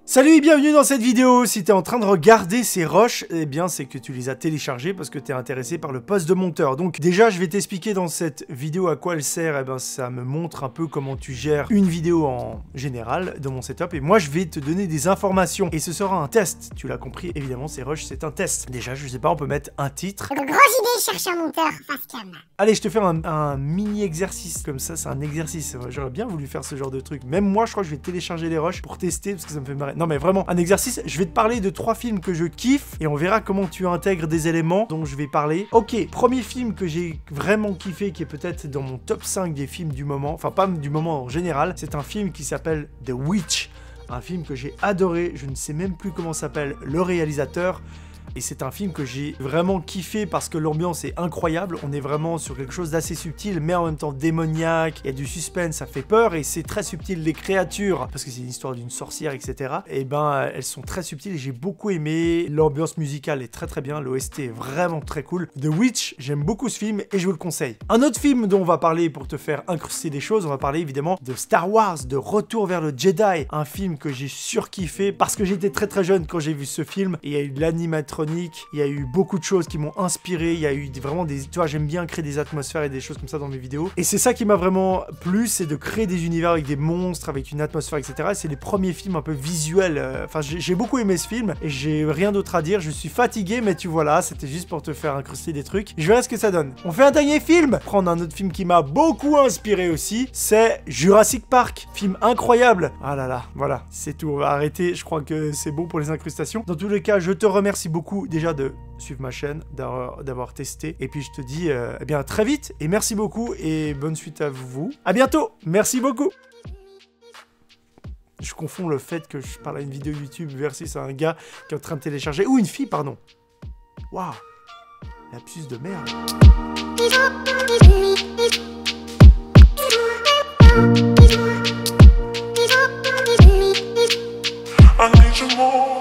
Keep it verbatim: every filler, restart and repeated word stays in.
Salut et bienvenue dans cette vidéo. Si t'es en train de regarder ces roches, eh bien c'est que tu les as téléchargées parce que t'es intéressé par le poste de monteur. Donc déjà je vais t'expliquer dans cette vidéo à quoi elle sert. Eh ben ça me montre un peu comment tu gères une vidéo en général de mon setup. Et moi je vais te donner des informations. Et ce sera un test. Tu l'as compris, évidemment ces roches c'est un test. Déjà je sais pas, on peut mettre un titre. De grosses idées, cherche un monteur, Fascam. Allez, je te fais un, un mini exercice. Comme ça c'est un exercice. J'aurais bien voulu faire ce genre de truc. Même moi je crois que je vais télécharger les roches pour tester parce que ça me fait marrer. Non mais vraiment, un exercice, je vais te parler de trois films que je kiffe et on verra comment tu intègres des éléments dont je vais parler. Ok, premier film que j'ai vraiment kiffé, qui est peut-être dans mon top cinq des films du moment, enfin pas du moment en général, c'est un film qui s'appelle The Witch, un film que j'ai adoré, je ne sais même plus comment s'appelle le réalisateur. Et c'est un film que j'ai vraiment kiffé parce que l'ambiance est incroyable. On est vraiment sur quelque chose d'assez subtil, mais en même temps démoniaque. Il y a du suspense, ça fait peur et c'est très subtil. Les créatures, parce que c'est une histoire d'une sorcière, et cetera. Et ben, elles sont très subtiles et j'ai beaucoup aimé. L'ambiance musicale est très très bien. L'O S T est vraiment très cool. The Witch, j'aime beaucoup ce film et je vous le conseille. Un autre film dont on va parler pour te faire incruster des choses, on va parler évidemment de Star Wars, de Retour vers le Jedi. Un film que j'ai surkiffé parce que j'étais très très jeune quand j'ai vu ce film. Et il y a eu de l'animatronique. Il y a eu beaucoup de choses qui m'ont inspiré, il y a eu vraiment des... Tu vois, j'aime bien créer des atmosphères et des choses comme ça dans mes vidéos. Et c'est ça qui m'a vraiment plu, c'est de créer des univers avec des monstres, avec une atmosphère, et cetera. C'est les premiers films un peu visuels. Enfin, j'ai beaucoup aimé ce film et j'ai rien d'autre à dire. Je suis fatigué, mais tu vois là, c'était juste pour te faire incruster des trucs. Je verrai ce que ça donne. On fait un dernier film. Prendre un autre film qui m'a beaucoup inspiré aussi, c'est Jurassic Park. Film incroyable. Ah là là, voilà, c'est tout. On va arrêter. Je crois que c'est bon pour les incrustations. Dans tous les cas, je te remercie beaucoup déjà de suivre ma chaîne, d'avoir testé, et puis je te dis euh, eh bien très vite, et merci beaucoup, et bonne suite à vous, à bientôt, merci beaucoup. Je confonds le fait que je parle à une vidéo YouTube versus un gars qui est en train de télécharger, ou une fille, pardon. Waouh, lapsus de merde. I need you more.